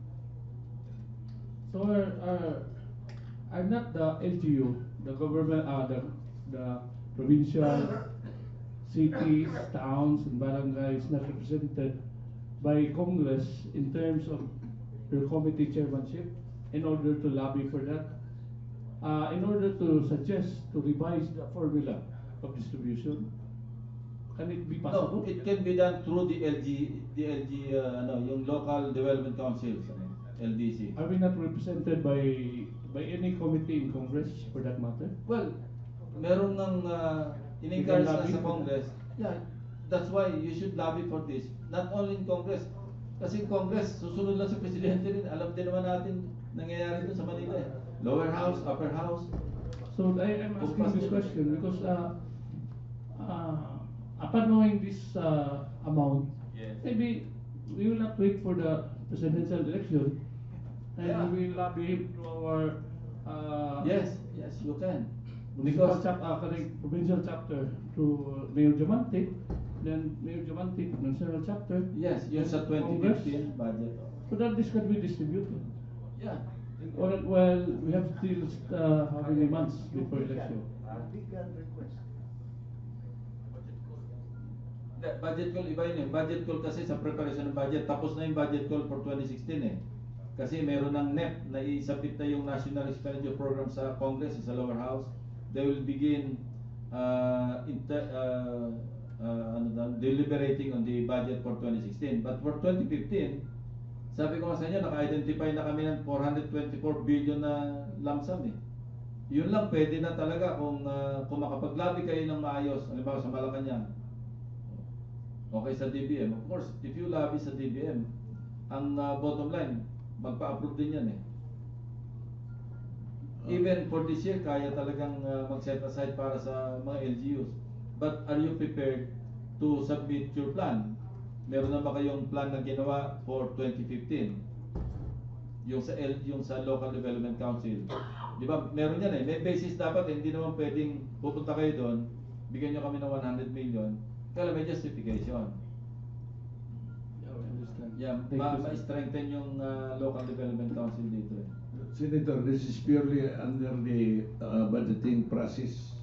So uh, uh, I'm not the L G U, the government, uh, the, the provincial, cities, towns, and barangays not represented by Congress in terms of your committee chairmanship in order to lobby for that, uh, in order to suggest to revise the formula of distribution. Can it be possible? No, it can be done through the L G, the L G, uh, ano, yung local development councils, L D C. Are we not represented by by any committee in Congress for that matter? Well, meron ng uh, in-encourage na sa Congress. Yeah, that's why you should lobby for this. Not only in Congress. Kasi in Congress, susunod lang sa Presidente rin. Alam din naman natin nangyayari doon sa Manila eh. Lower House, Upper House. So I am asking this question because uh, uh, upon knowing this uh, amount, Yes. maybe we will not wait for the presidential election and Yeah. we will lobby him to our uh, Yes, yes, you can. municipal Because chap uh, correct, provincial chapter to Mayor Diamante, then Mayor Diamante to national chapter. yes, yun sa then twenty Congress, fifteen budget. so that this can be distributed. Yeah. Or well, we have still uh, how many months before election? The budget call, iba yun eh. Budget call kasi sa preparation ng budget. Tapos na yung budget call for twenty sixteen eh. Kasi meron ng N E P na isabit na yung National Expenditure Program sa Congress, sa lower house. They will begin uh, inter, uh, uh, ano daw, deliberating on the budget for twenty sixteen. But for twenty fifteen, sabi ko nga sa inyo, naka-identify na kami ng four hundred twenty-four billion na lump sum eh. Yun lang pwede na talaga kung, uh, kung makapaglabi kayo ng maayos, halimbawa sa Malacanang, okay sa D B M. Of course, if you lobby sa D B M, ang uh, bottom line, magpa-approve din yan eh. Even for this year, kaya talagang uh, mag-set aside para sa mga L G Us. But are you prepared to submit your plan? Meron na ba kayong plan na ginawa for twenty fifteen? Yung sa L, yung sa Local Development Council. Di ba? Meron yan eh. May basis dapat, eh. Hindi naman pwedeng pupunta kayo doon, bigyan nyo kami ng one hundred million. Kaya may justification. Yeah, I understand. Yeah, Thank ma- you, sir. ma-strengthen yung uh, Local Development Council dito eh. Senator, this is purely under the uh, budgeting process.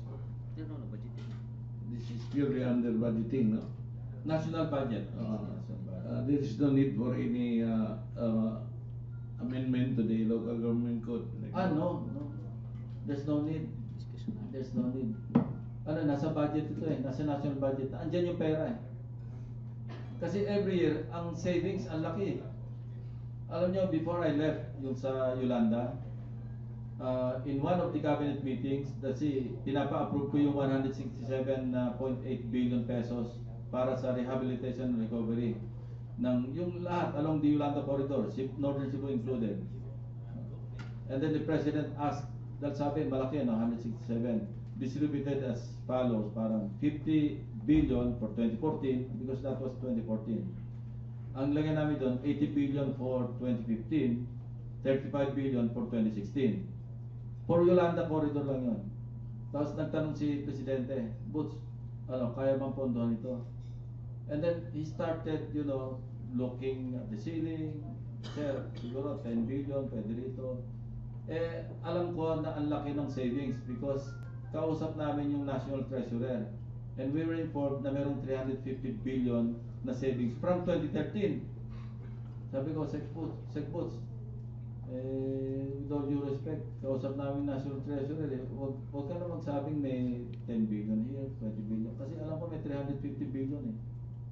This is purely under budgeting, no? National budget. Uh, National budget. uh, there is no need for any uh, uh, amendment to the local government code. Like Ah, no, no. There's no need. There's no need. Ano, nasa budget ito eh, nasa national budget. Andyan yung pera eh. Kasi every year, ang savings, ang laki eh. Alam nyo, before I left yung sa Yolanda, uh, in one of the cabinet meetings, kasi pinapa-approve ko yung one hundred sixty-seven point eight billion pesos para sa rehabilitation and recovery ng yung lahat along the Yolanda corridor, Northern Cebu included. And then the President asked, dahil sabi, malaki no, one hundred sixty-seven, distributed as follows, parang fifty billion for twenty fourteen, because that was twenty fourteen. Ang lagay namin doon, eighty billion for twenty fifteen, thirty-five billion for twenty sixteen. For Yolanda corridor lang yun. Tapos nagtanong si Presidente, Boots, ano, kaya bang pondohan ito? And then he started, you know, looking at the ceiling. Sir, siguro ten billion, pwede rito. Eh, alam ko na ang laki ng savings because kausap namin yung National Treasurer. And we were informed na merong three hundred fifty billion na savings from twenty thirteen. Sabi ko, Segboots, Segboots, eh, with all due respect, kausap namin National Treasurer, eh, wag, wag ka na magsabing may ten billion here, twenty billion. Kasi alam ko may three hundred fifty billion eh.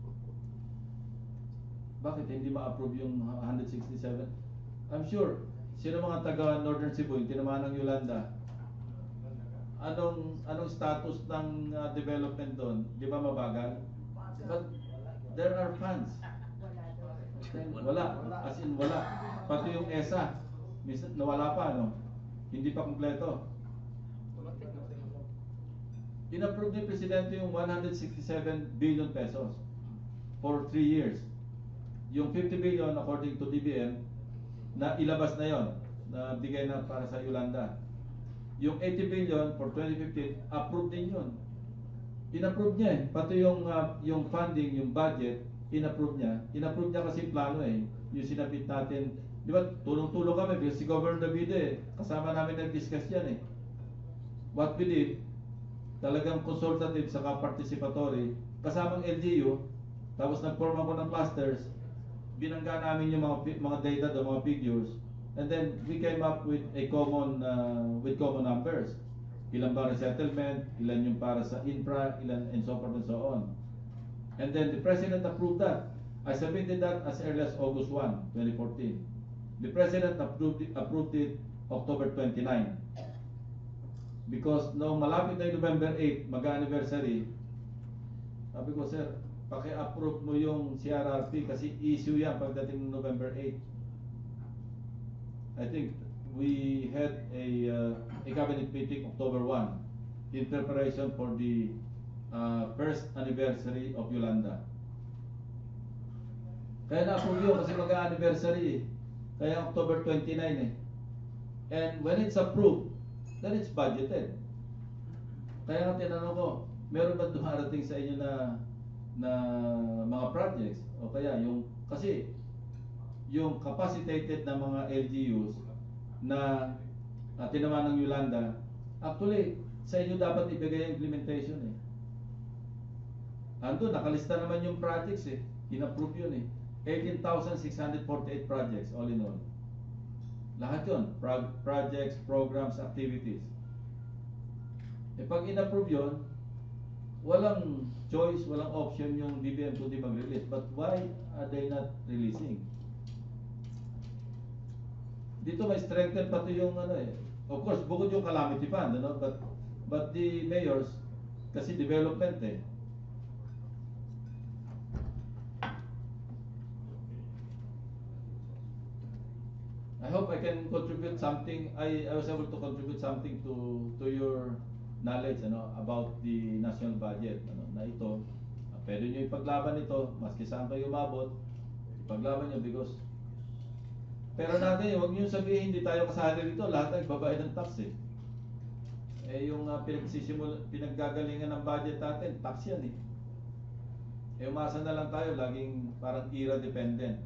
Bakit hindi ma-approve yung one hundred sixty-seven? I'm sure, sino mga taga Northern Cebu, yung tinamaan ng Yolanda, anong anong status ng uh, development doon? Di ba mabagal? But there are funds. Wala, as in wala. Pati yung E S A, minsan nawala pa, no? Hindi pa kumpleto. In-approve ni Presidente yung one hundred sixty-seven billion pesos for three years. Yung fifty billion according to D B M, na ilabas na yon, na bigay na para sa Yolanda. Yung eighty billion for twenty fifteen, approved din yun. In-approve niya eh. Pati yung, uh, yung funding, yung budget, in-approve niya. In-approve niya kasi plano eh. Yung sinabit natin, di ba, tulong-tulong kami, because si Governor David eh, kasama namin nag-discuss yan eh. What we did, talagang consultative saka participatory, kasamang L G U, tapos nag-form ako ng clusters, binangga namin yung mga mga data do, mga figures, and then we came up with a common uh, with common numbers. Ilan ba resettlement, ilan yung para sa infra, ilan and so forth and so on. And then the President approved that. I submitted that as early as August first, twenty fourteen. The President approved it, approved it October twenty-ninth. Because noong malapit na yung November eighth, mag-anniversary, sabi ko, sir, paki-approve mo yung C R R P kasi issue yan pagdating ng November eighth. I think we had a uh, a cabinet meeting October first in preparation for the uh, first anniversary of Yolanda. Kaya na-approve yun kasi mag-anniversary eh. Kaya October twenty-ninth eh. And when it's approved, then it's budgeted. Kaya nga tinanong ko, meron ba dumarating sa inyo na na mga projects? O kaya yung, kasi yung capacitated na mga L G Us na uh, tinamaan ng Yolanda, actually, sa inyo dapat ibigay yung implementation eh. Ando, nakalista naman yung projects eh. In-approve yun eh. eighteen thousand six hundred forty-eight projects all in all. Lahat yun, pro projects, programs, activities. E pag in-approve yun, walang choice, walang option yung D B M kundi mag-release. But why are they not releasing? Dito may strengthen pati yung ano eh. Of course, bukod yung calamity fund, ano? But, but the mayors, kasi development eh. I hope I can contribute something. I, I was able to contribute something to to your knowledge ano about the national budget ano na ito. Uh, pwede niyo ipaglaban ito maski saan kayo umabot. Ipaglaban niyo because pero natin, huwag niyo sabihin hindi tayo kasali dito, lahat ay nagbabayad ng tax eh. Eh yung uh, pinagsisimula pinaggagalingan ng budget natin, tax yan eh. Eh umasa na lang tayo laging parang era dependent.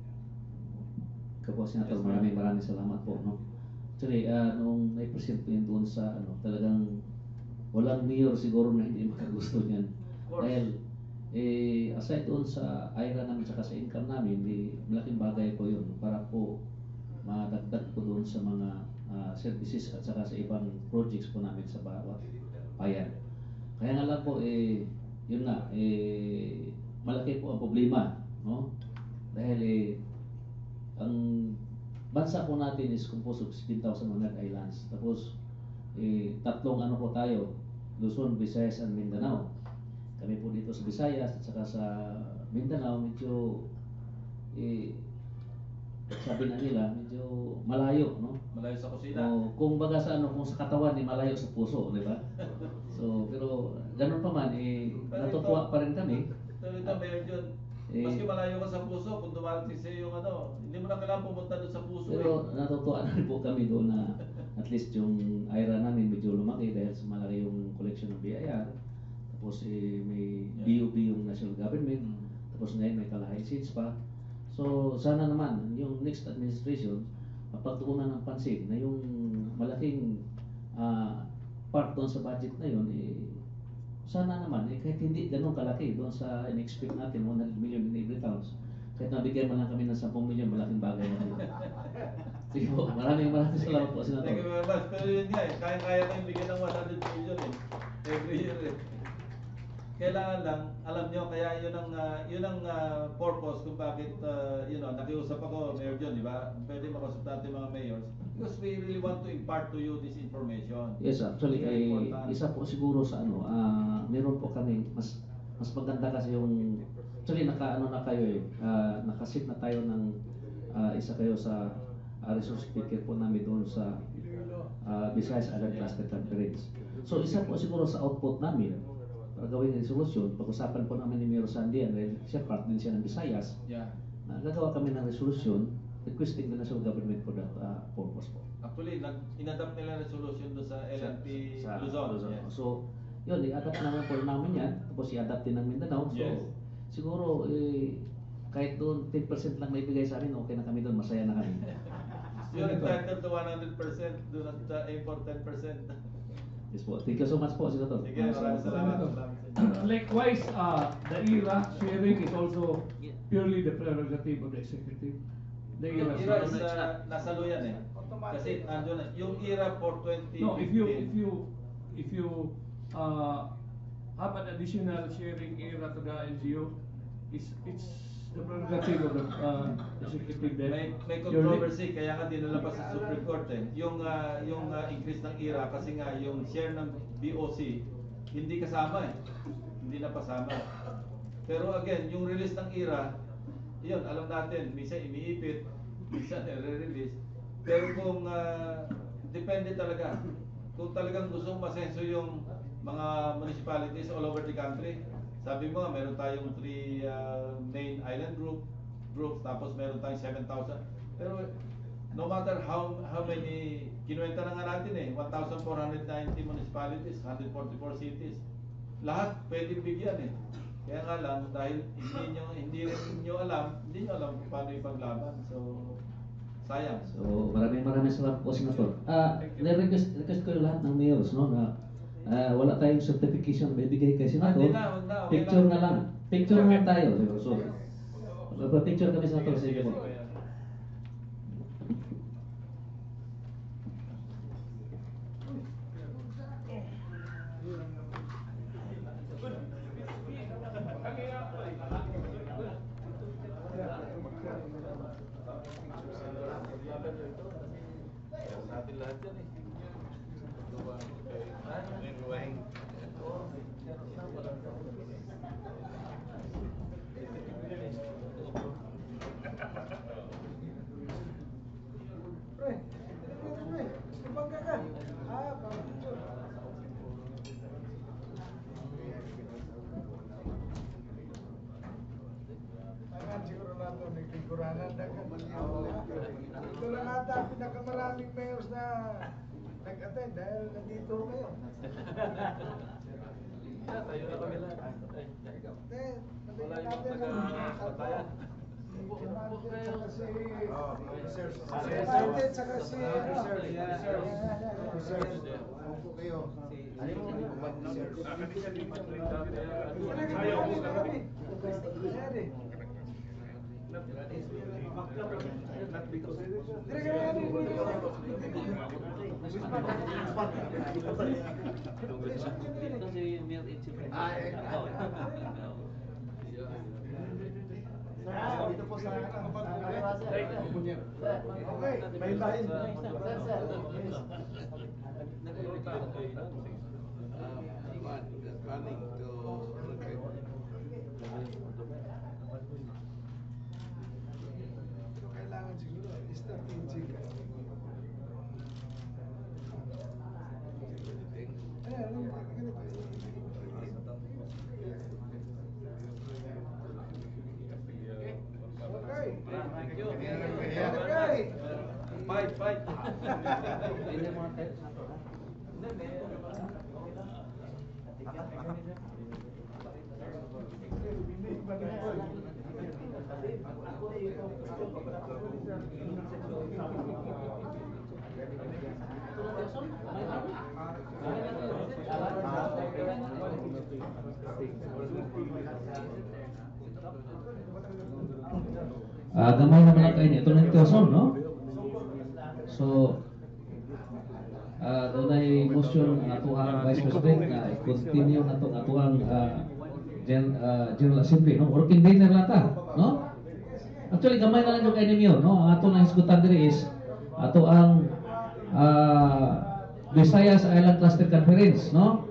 Kapos Senator, maraming maraming salamat po. No? Actually, uh, nung nai-present ko yun doon sa ano, talagang walang mayor siguro na hindi makagusto niyan. Dahil, eh, aside doon sa I R A namin saka sa income namin, di, malaking bagay po yun para po madagdag po doon sa mga uh, services at saka sa ibang projects po namin sa bawat bayan. Kaya nga lang po, eh, yun nga, eh, malaki po ang problema. No? Dahil, eh, ang bansa po natin is composed of sixteen thousand one hundred islands. Tapos, eh, tatlong ano po tayo, Luzon, Visayas, and Mindanao. Kami po dito sa Visayas at saka sa Mindanao, medyo, eh, sabi na nila, medyo malayo, no? Malayo sa kusina. O, kung baga sa ano, kung sa katawan, eh, malayo sa puso, di ba? So, pero ganun pa man, eh, natutuwa pa rin kami. Pero ito, Mayor John, Eh, maski malayo ka sa puso, kung dumarating sa yung ano, hindi mo na kailangan pumunta doon sa puso Pero eh. natutuwa na rin po kami doon na at least yung I R A namin medyo lumaki dahil sa malaki yung collection ng B I R. Tapos eh, may B U B yung national government. Tapos ngayon may kalahay seats pa. So sana naman yung next administration mapagtuunan ng pansin na yung malaking uh, part doon sa budget na yun eh, sana naman, eh, kahit hindi ganun kalaki doon sa in-expect natin, one hundred million in every towns, kahit nabigyan man lang kami ng ten million, malaking bagay na yun. Sige po, maraming maraming salamat po, Senator. Thank you very much. Pero yun nga eh, kaya-kaya tayong bigyan ng one hundred million eh. Every year eh. kailangan lang, alam nyo, kaya yun ang, ah, yun ang ah, purpose kung bakit, uh, you know, nakiusap ako, Mayor John, di ba? Pwede makausap natin mga mayors. Because we really want to impart to you this information. Yes, actually, Very eh, important. isa po siguro sa ano, ah meron po kami, mas mas maganda kasi yung, actually, naka, ano na kayo eh, ah, nakasit na tayo ng ah, isa kayo sa ah, resource speaker po namin doon sa uh, Visayas Island Cluster Conference. So, isa po siguro sa output namin, para gawin ng resolution, pag-usapan po namin ni Mayor Sandy, dahil siya part din siya ng Visayas, Yeah. na gagawa kami ng resolution requesting the national government for that uh, purpose po. Actually, nag inadapt nila resolution doon sa L N P Sa- Luzon. Luzon. Yes. So, yun, i-adapt naman po namin yan, tapos i-adapt din ng Mindanao. So, Yes. siguro, eh, kahit doon ten percent lang may bigay sa amin, okay na kami doon, masaya na kami. You're entitled to one hundred percent, do not uh, aim for ten percent. Yes po. Thank you so much po, Senator. Sige, maraming salamat. Salamat sa inyo. Likewise, uh, the E R A sharing is also purely the prerogative of the executive. The E R A Yung I R A is sharing. uh, nasa luyan eh. Kasi andun na. Yung I R A for twenty fifteen. No, if you if you if you uh, have an additional sharing E R A to the N G O, it's it's the prerogative of the uh, executive. Then May, may your- controversy, kaya nga dinala pa sa Supreme Court eh. Yung, uh, yung uh, increase ng I R A kasi nga yung share ng B O C hindi kasama eh. Hindi na pasama. Pero again, yung release ng I R A, yun, alam natin, minsan iniipit, minsan nire-release. Pero kung uh, depende talaga, kung talagang gusto masenso yung mga municipalities all over the country, sabi mo nga, meron tayong three uh, main island group groups, tapos meron tayong seven thousand. Pero no matter how how many, kinuwenta na nga natin eh, one thousand four hundred ninety municipalities, one hundred forty-four cities. Lahat pwedeng bigyan eh. Kaya nga lang, dahil hindi nyo, hindi rin nyo alam, hindi nyo alam kung paano ipaglaban. So, sayang. So, maraming maraming salamat po, Senator. Ah, request request ko yung lahat ng mayors, no, na ah, wala tayong certification na bibigay kay Senator. Hindi na, huwag na, okay Picture lang. na lang. Picture na tayo. So, magpa-picture kami, Senator. Sige po. Natin lahat yan eh. Pre, pre, bangga ka. Ah, pang-picture. Ayan, siguro lang ito, may figuranan na ka. Ito lang ata ang pinakamaraming mayors na nag-attend dahil nandito kayo. Tayo na kami lahat. Then, nabigyan natin ang patayan. Si Martin, saka si... Si Martin, saka si... Opo kayo. Ayaw ko kami. Ayan eh. Dire ka yan eh. Dito po sa okay, may lahin. Pero kailangan siguro strategic. Ayan, ganito. Okay. Thank you. Okay. Fight, fight. Hindi mo tayo, Senator, ha? Ah, gamay naman ang kayo niya. Ito na yung Quezon, no? So, ah, doon ay motion ang atuang Vice President na i-continue na itong atuang ah, Gen, uh, General Assembly, no? Working dinner lata, no? Actually, gamay na lang yung kainin niyo, no? Ang ato na hisgutan diri is ato ang uh, Visayas Island Cluster Conference, no?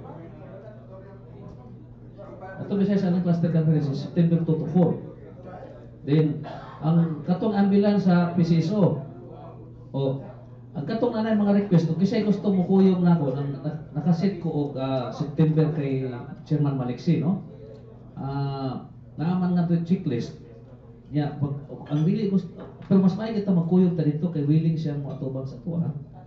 Ato Visayas Island Cluster Conference is September two to four. Then, ang katong ambulance sa P C S O, o, ang katong nanay mga request, kung kisay gusto mo kuyong nako, nang, na, nakasit ko og uh, September kay Chairman Maliksi, no? Ah, uh, naaman nga to checklist. Ya, pag, ang willing gusto, pero mas maayos kita magkuyog ta dito kay willing siya mo atubang sa tuwa.